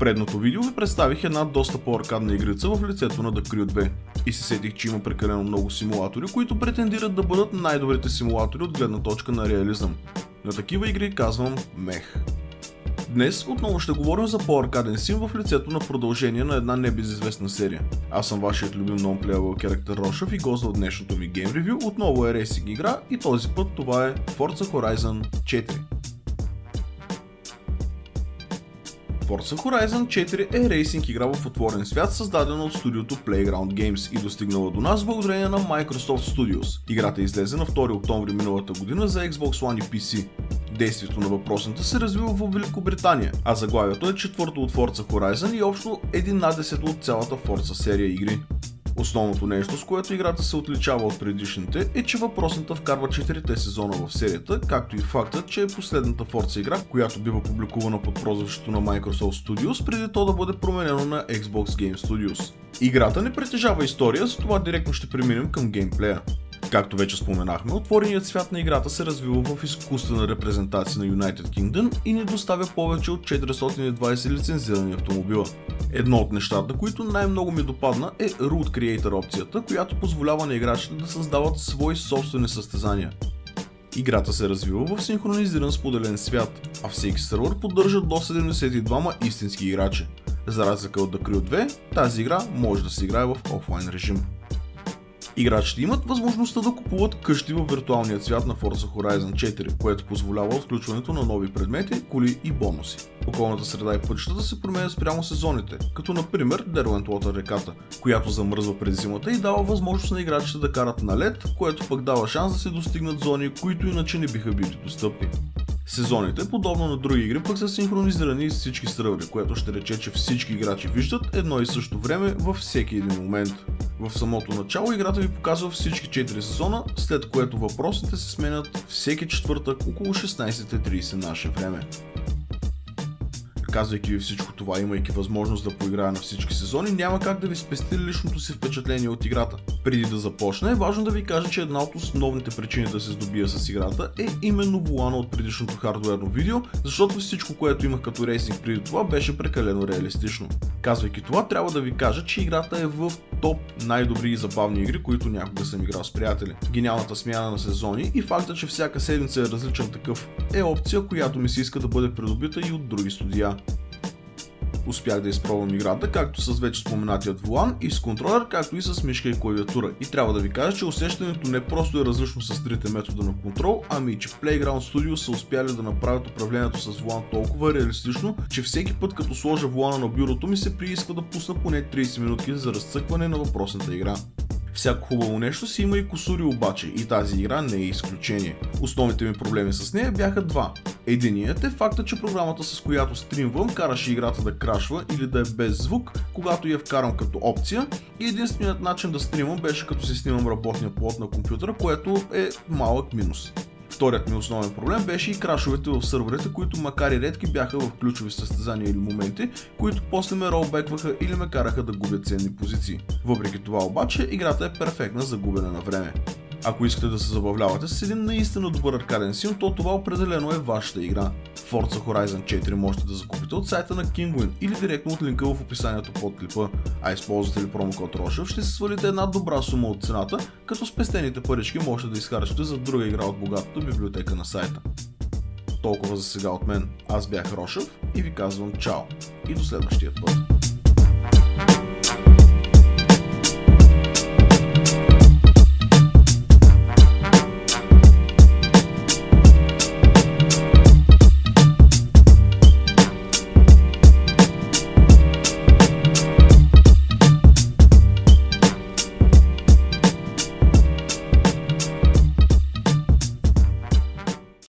предното видео ви представих една доста по-аркадна игрица в лицето на The Crew 2 и се сетих, че има прекалено много симулатори, които претендират да бъдат най-добрите симулатори от гледна точка на реализъм. На такива игри казвам мех. Днес отново ще говорим за по-аркаден сим в лицето на продължение на една небезизвестна серия. Аз съм вашият любим non-playable character Рошев и гост в днешното ми гейм ревю отново е рейсинг игра и този път това е Forza Horizon 4. Forza Horizon 4 е рейсинг игра в отворен свят, създадена от студиото Playground Games и достигнала до нас благодарение на Microsoft Studios. Играта излезе на 2 октомври миналата година за Xbox One и PC. Действието на въпросната се развива в Великобритания, а заглавието е четвърто от Forza Horizon и общо 11 от цялата Forza серия игри. Основното нещо, с което играта се отличава от предишните, е, че въпросната вкарва 4-те сезона в серията, както и фактът, че е последната Forza игра, която бива публикувана под прозвището на Microsoft Studios, преди то да бъде променено на Xbox Game Studios. Играта не притежава история, затова директно ще преминем към геймплея. Както вече споменахме, отвореният свят на играта се развива в изкуствена репрезентация на United Kingdom и ни доставя повече от 420 лицензирани автомобила. Едно от нещата, които най-много ми допадна, е Route Creator опцията, която позволява на играчите да създават свои собствени състезания. Играта се развива в синхронизиран споделен свят, а всеки сервер поддържа до 72 истински играчи. За разлика от The Crew 2, тази игра може да се играе в офлайн режим. Играчите имат възможността да купуват къщи във виртуалния свят на Forza Horizon 4, което позволява отключването на нови предмети, коли и бонуси. Околната среда и пътищата се променят спрямо сезоните, като например Derwent Water реката, която замръзва през зимата и дава възможност на играчите да карат на лед, което пък дава шанс да се достигнат зони, които иначе не биха били достъпни. Сезоните, подобно на други игри, пък са синхронизирани с всички сървъри, което ще рече, че всички играчи виждат едно и също време във всеки един момент. В самото начало играта ви показва всички 4 сезона, след което въпросите се сменят всеки четвъртък около 16:30 наше време. Казвайки ви всичко това, имайки възможност да поиграя на всички сезони, няма как да ви спести личното си впечатление от играта. Преди да започне, е важно да ви кажа, че една от основните причини да се здобия с играта е именно волана от предишното хардуерно видео, защото всичко, което имах като рейсинг преди това, беше прекалено реалистично. Казвайки това, трябва да ви кажа, че играта е в топ най-добри и забавни игри, които някога съм играл с приятели. Гениалната смяна на сезони и факта, че всяка седмица е различен такъв, е опция, която ми се иска да бъде придобита и от други студия. Успях да изпробвам играта, както с вече споменатият волан и с контролер, както и с мишка и клавиатура. И трябва да ви кажа, че усещането не просто е различно с трите метода на контрол, ами и че Playground Studios са успяли да направят управлението с волан толкова реалистично, че всеки път като сложа волана на бюрото ми се прииска да пусна поне 30 минутки за разцъкване на въпросната игра. Всяко хубаво нещо си има и кусури обаче и тази игра не е изключение. Основните ми проблеми с нея бяха два. Единият е факта, че програмата, с която стримвам, караше играта да крашва или да е без звук, когато я вкарам като опция, и единственият начин да стримам беше като си снимам работния плод на компютъра, което е малък минус. Вторият ми основен проблем беше и крашовете в сървърите, които макар и редки бяха в ключови състезания или моменти, които после ме ролбекваха или ме караха да губя ценни позиции. Въпреки това обаче, играта е перфектна за губене на време. Ако искате да се забавлявате с един наистина добър аркаден сим, то това определено е вашата игра. Forza Horizon 4 можете да закупите от сайта на Kinguin или директно от линка в описанието под клипа, а използвате ли промокод Рошев, ще се свалите една добра сума от цената, като спестените парички можете да изхарчите за друга игра от богатата библиотека на сайта. Толкова за сега от мен, аз бях Рошев и ви казвам чао и до следващия път.